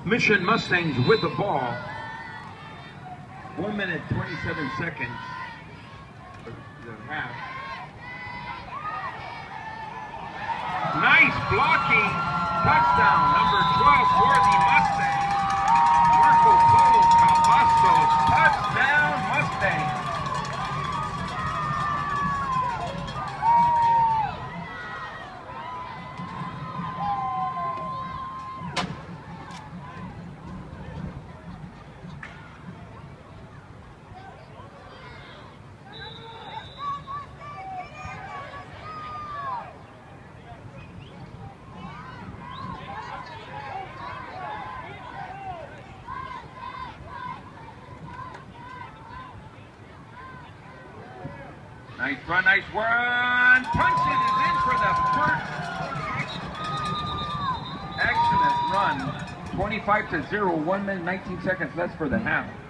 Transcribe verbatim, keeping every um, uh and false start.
Mission Mustangs with the ball. One minute, twenty-seven seconds for the half. Nice blocking. Touchdown, number twelve for the Mustangs. Marco Polo Cavazos. Touchdown, Mustangs. Nice run, nice run. Punch it is in for the first. Excellent run. twenty-five to zero, one minute, nineteen seconds left for the half.